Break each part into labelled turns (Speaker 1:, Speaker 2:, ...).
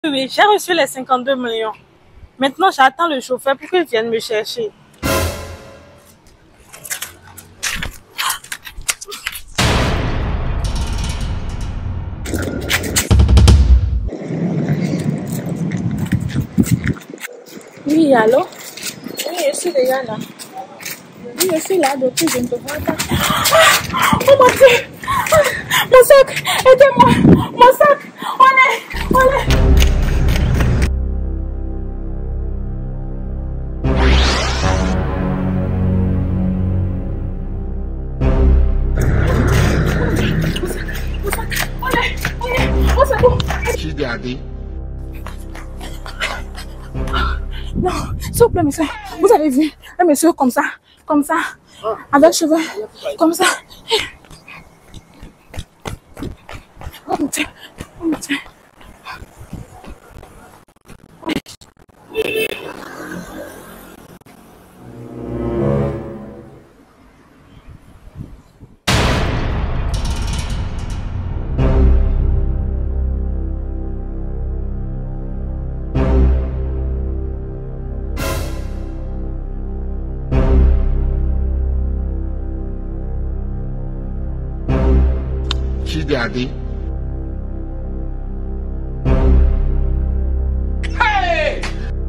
Speaker 1: Oui, j'ai reçu les 52 millions. Maintenant, j'attends le chauffeur pour qu'il vienne me chercher.
Speaker 2: Oui, allô? Oui, je suis déjà là. Oui, je suis là depuis, je ne te vois pas. Oh mon Dieu! Mon sac! Aidez-moi! Mon sac! On est! Non, s'il vous plaît, monsieur. Vous avez vu un monsieur comme ça, avec cheveux, comme ça. Oh mon Dieu, oh mon Dieu.
Speaker 3: Daddy. Hey!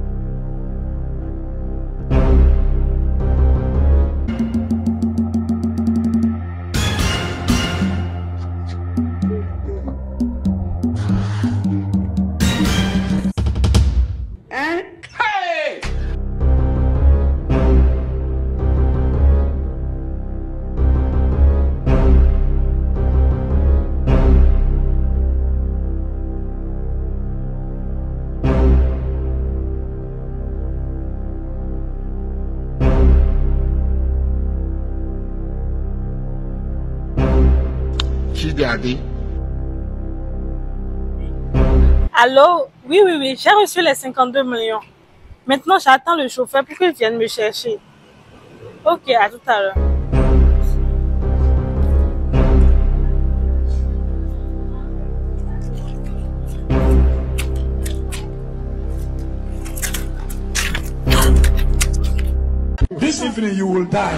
Speaker 3: Hey! Daddy.
Speaker 1: Allô? Oui, j'ai reçu les 52 millions. Maintenant, j'attends le chauffeur pour qu'il vienne me chercher. Ok, à tout à l'heure.
Speaker 4: This evening you will die.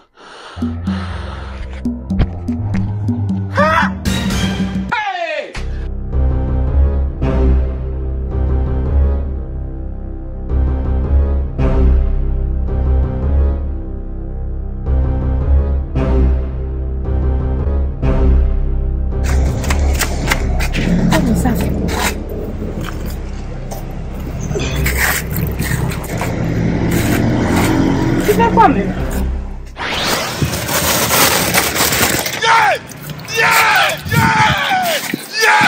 Speaker 1: Tu fais quoi même?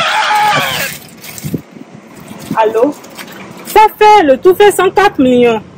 Speaker 1: Allô? Ça fait, le tout fait 104 millions.